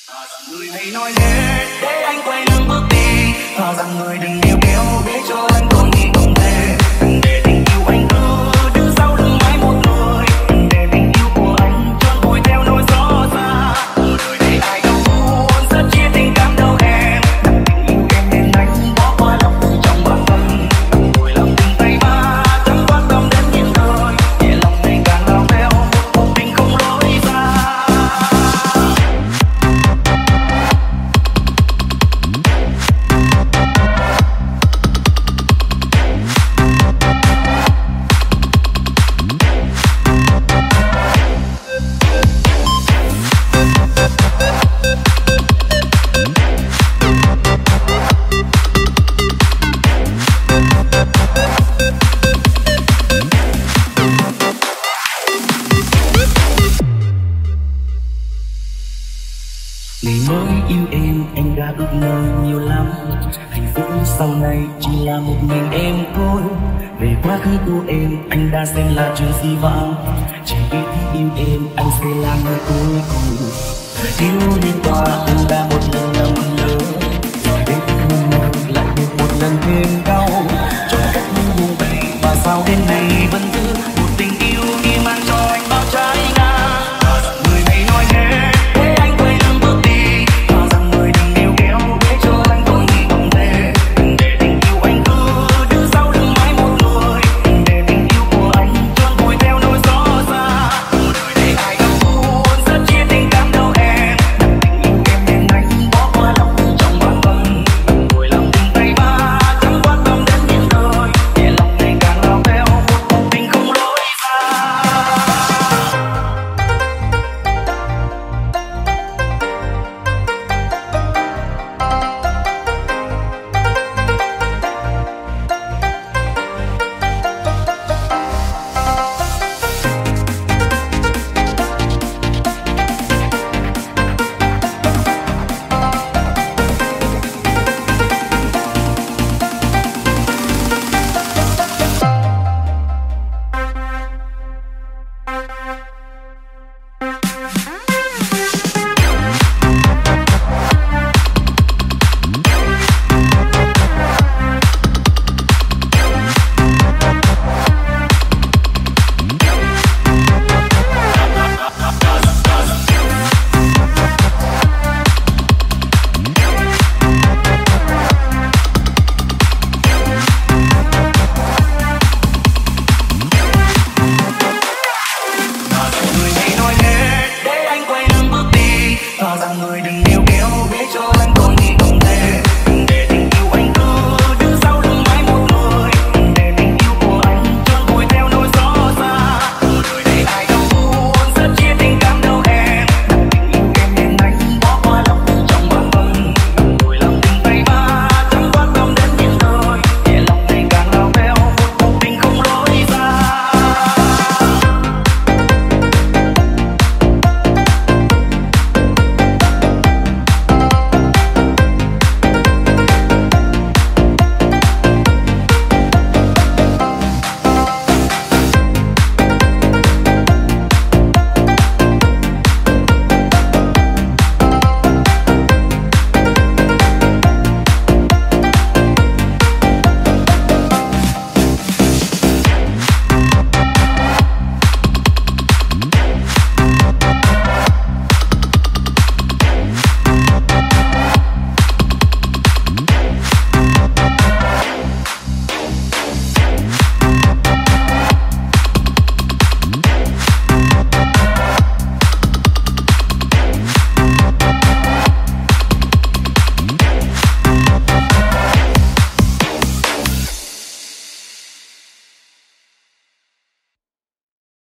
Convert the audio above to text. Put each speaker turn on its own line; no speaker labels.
Người hãy nói hết để anh quay lưng bước đi, thà rằng người đừng níu kéo để cho anh còn nghĩ không thể. Đừng để tình yêu anh cứ đứng sau lưng mãi một người, đừng để tình yêu của anh trôi vùi theo nỗi gió xa. Ở đời này ai đâu muốn rất chia tình cảm đâu em, đặt tình yêu em nên anh bỏ qua lòng từ trong bản thân. Đừng vội lòng từng tay ba chẳng quan tâm đến những lời, để lòng này càng lao theo một cuộc tình không lối ra. Ngày mới yêu em anh đã ước mơ nhiều lắm, hạnh phúc sau này chỉ là một mình em thôi. Về quá khứ của em anh đã xem là chuyện gì vãng, chỉ vì yêu em anh sẽ là người cuối cùng. Yêu đến qua anh đã